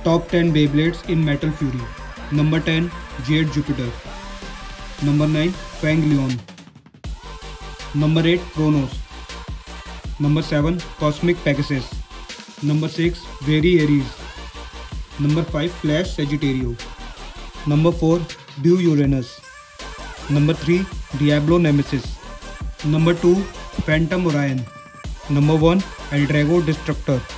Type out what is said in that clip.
Top 10 Beyblades in Metal Fury. Number 10, Jade Jupiter. Number 9, Fang Leon. Number 8, Kronos. Number 7, Cosmic Pegasus. Number 6, Very Aries. Number 5, Flash Sagittario. Number 4, Dew Uranus. Number 3, Diablo Nemesis. Number 2, Phantom Orion. Number 1, Eldrago Destructor.